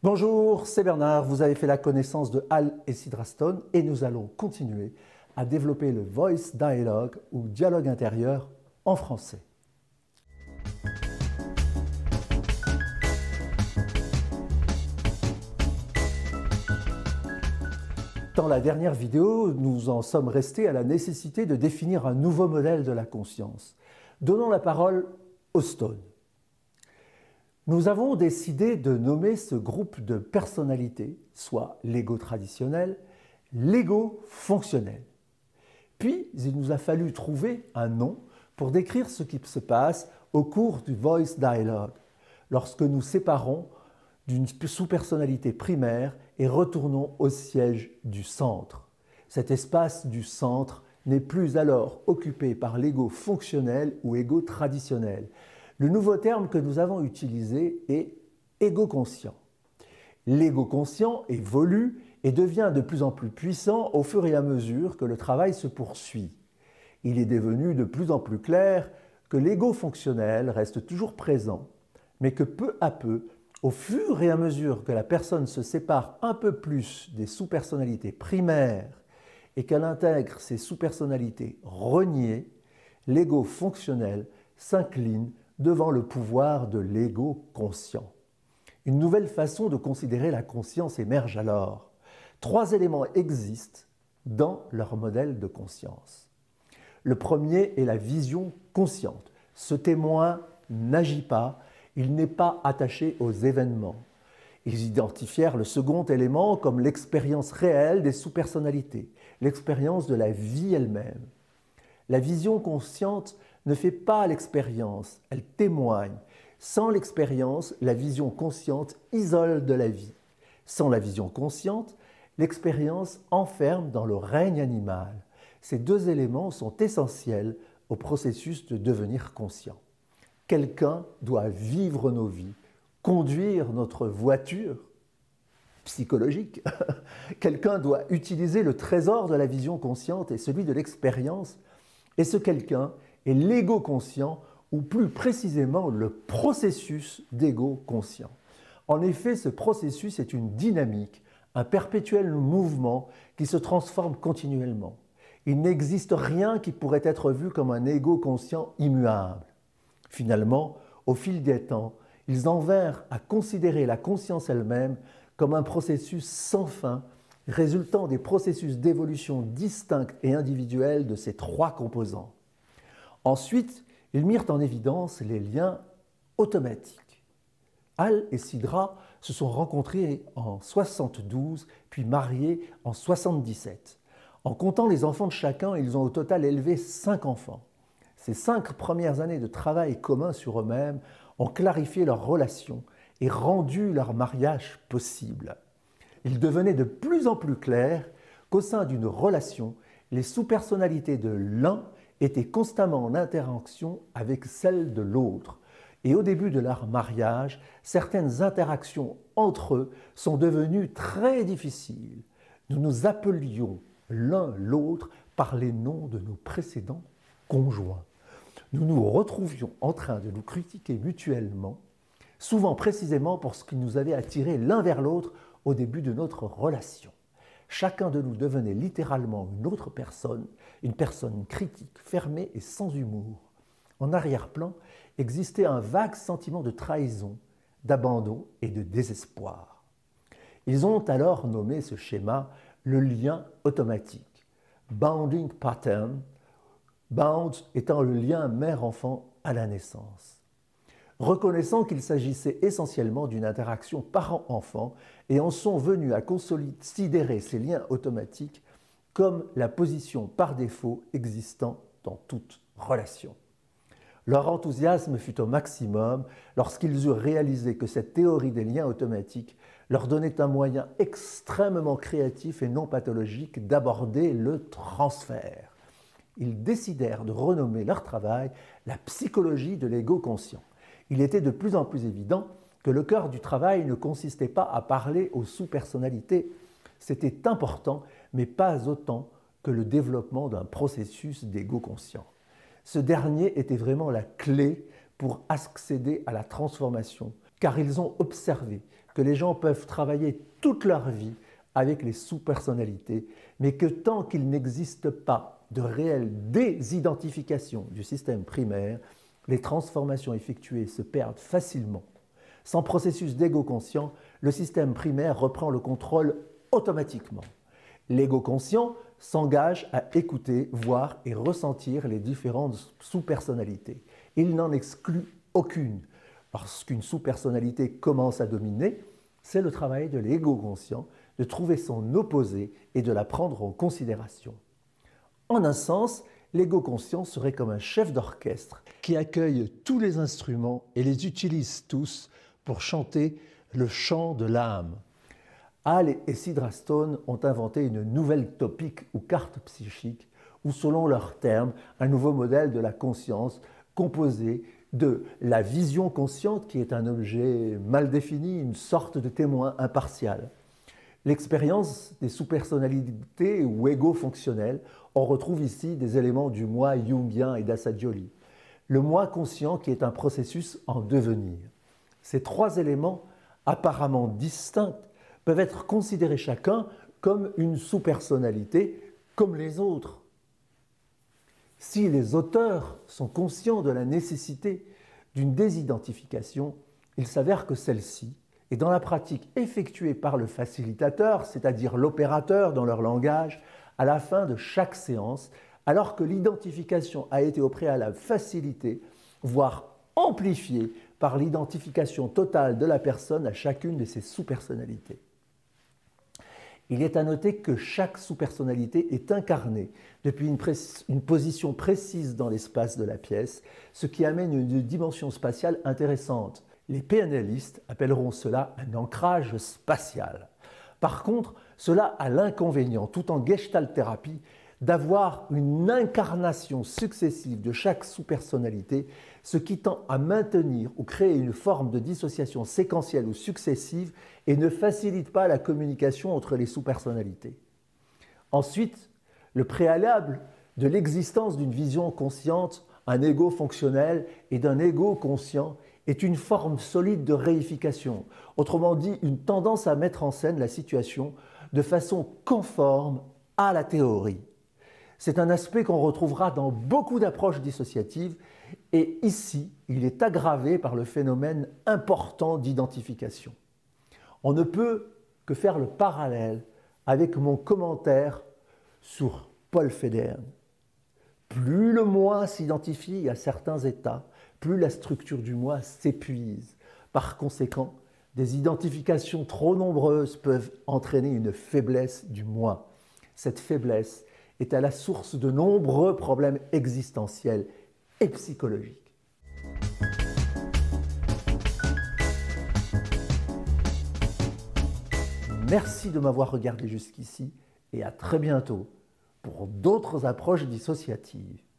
Bonjour, c'est Bernard. Vous avez fait la connaissance de Hal et Sidra Stone et nous allons continuer à développer le voice dialogue ou dialogue intérieur en français. Dans la dernière vidéo, nous en sommes restés à la nécessité de définir un nouveau modèle de la conscience. Donnons la parole au Stone. Nous avons décidé de nommer ce groupe de personnalités, soit l'ego traditionnel, l'ego fonctionnel. Puis, il nous a fallu trouver un nom pour décrire ce qui se passe au cours du voice dialogue, lorsque nous séparons d'une sous-personnalité primaire et retournons au siège du centre. Cet espace du centre n'est plus alors occupé par l'ego fonctionnel ou ego traditionnel. Le nouveau terme que nous avons utilisé est ego conscient. L'ego conscient évolue et devient de plus en plus puissant au fur et à mesure que le travail se poursuit. Il est devenu de plus en plus clair que l'ego fonctionnel reste toujours présent, mais que peu à peu, au fur et à mesure que la personne se sépare un peu plus des sous-personnalités primaires et qu'elle intègre ces sous-personnalités reniées, l'ego fonctionnel s'incline devant le pouvoir de l'ego conscient. Une nouvelle façon de considérer la conscience émerge alors. 3 éléments existent dans leur modèle de conscience. Le premier est la vision consciente. Ce témoin n'agit pas, il n'est pas attaché aux événements. Ils identifièrent le second élément comme l'expérience réelle des sous-personnalités, l'expérience de la vie elle-même. La vision consciente ne fait pas l'expérience, elle témoigne. Sans l'expérience, la vision consciente isole de la vie. Sans la vision consciente, l'expérience enferme dans le règne animal. Ces 2 éléments sont essentiels au processus de devenir conscient. Quelqu'un doit vivre nos vies, conduire notre voiture psychologique. Quelqu'un doit utiliser le trésor de la vision consciente et celui de l'expérience. Et ce quelqu'un est l'ego conscient, ou plus précisément le processus d'ego conscient. En effet, ce processus est une dynamique, un perpétuel mouvement qui se transforme continuellement. Il n'existe rien qui pourrait être vu comme un ego conscient immuable. Finalement, au fil des temps, ils en vinrent à considérer la conscience elle-même comme un processus sans fin, résultant des processus d'évolution distincts et individuels de ces 3 composants. Ensuite, ils mirent en évidence les liens automatiques. Hal et Sidra se sont rencontrés en 72, puis mariés en 77. En comptant les enfants de chacun, ils ont au total élevé 5 enfants. Ces 5 premières années de travail commun sur eux-mêmes ont clarifié leur relation et rendu leur mariage possible. Il devenait de plus en plus clair qu'au sein d'une relation, les sous-personnalités de l'un étaient constamment en interaction avec celles de l'autre. Et au début de leur mariage, certaines interactions entre eux sont devenues très difficiles. Nous nous appelions l'un l'autre par les noms de nos précédents conjoints. Nous nous retrouvions en train de nous critiquer mutuellement, souvent précisément pour ce qui nous avait attirés l'un vers l'autre au début de notre relation. Chacun de nous devenait littéralement une autre personne, une personne critique, fermée et sans humour. En arrière-plan existait un vague sentiment de trahison, d'abandon et de désespoir. Ils ont alors nommé ce schéma le lien automatique, bounding pattern, bound étant le lien mère-enfant à la naissance. Reconnaissant qu'il s'agissait essentiellement d'une interaction parent-enfant et en sont venus à considérer ces liens automatiques comme la position par défaut existant dans toute relation. Leur enthousiasme fut au maximum lorsqu'ils eurent réalisé que cette théorie des liens automatiques leur donnait un moyen extrêmement créatif et non pathologique d'aborder le transfert. Ils décidèrent de renommer leur travail la psychologie de l'ego conscient. Il était de plus en plus évident que le cœur du travail ne consistait pas à parler aux sous-personnalités. C'était important, mais pas autant que le développement d'un processus d'ego conscient. Ce dernier était vraiment la clé pour accéder à la transformation, car ils ont observé que les gens peuvent travailler toute leur vie avec les sous-personnalités, mais que tant qu'il n'existe pas de réelle désidentification du système primaire, les transformations effectuées se perdent facilement. Sans processus d'ego conscient, le système primaire reprend le contrôle automatiquement. L'ego conscient s'engage à écouter, voir et ressentir les différentes sous-personnalités. Il n'en exclut aucune. Lorsqu'une sous-personnalité commence à dominer, c'est le travail de l'ego conscient de trouver son opposé et de la prendre en considération. En un sens, l'ego conscient serait comme un chef d'orchestre qui accueille tous les instruments et les utilise tous pour chanter le chant de l'âme. Hall et Sidra Stone ont inventé une nouvelle topique ou carte psychique, ou selon leurs termes, un nouveau modèle de la conscience composé de la vision consciente, qui est un objet mal défini, une sorte de témoin impartial. L'expérience des sous-personnalités ou égos fonctionnels, on retrouve ici des éléments du moi jungien et d'Assagioli. Le moi conscient qui est un processus en devenir. Ces trois éléments apparemment distincts peuvent être considérés chacun comme une sous-personnalité, comme les autres. Si les auteurs sont conscients de la nécessité d'une désidentification, il s'avère que celle-ci est dans la pratique effectuée par le facilitateur, c'est-à-dire l'opérateur dans leur langage, à la fin de chaque séance, alors que l'identification a été au préalable facilitée, voire amplifiée par l'identification totale de la personne à chacune de ses sous-personnalités. Il est à noter que chaque sous-personnalité est incarnée depuis une position précise dans l'espace de la pièce, ce qui amène une dimension spatiale intéressante. Les PNListes appelleront cela un ancrage spatial. Par contre, cela a l'inconvénient, tout en gestalt-thérapie, d'avoir une incarnation successive de chaque sous-personnalité, ce qui tend à maintenir ou créer une forme de dissociation séquentielle ou successive et ne facilite pas la communication entre les sous-personnalités. Ensuite, le préalable de l'existence d'une vision consciente, un ego fonctionnel et d'un ego conscient est une forme solide de réification, autrement dit une tendance à mettre en scène la situation de façon conforme à la théorie. C'est un aspect qu'on retrouvera dans beaucoup d'approches dissociatives et ici, il est aggravé par le phénomène important d'identification. On ne peut que faire le parallèle avec mon commentaire sur Paul Federn. Plus le moi s'identifie à certains états, plus la structure du moi s'épuise. Par conséquent, des identifications trop nombreuses peuvent entraîner une faiblesse du moi. Cette faiblesse est à la source de nombreux problèmes existentiels et psychologiques. Merci de m'avoir regardé jusqu'ici et à très bientôt pour d'autres approches dissociatives.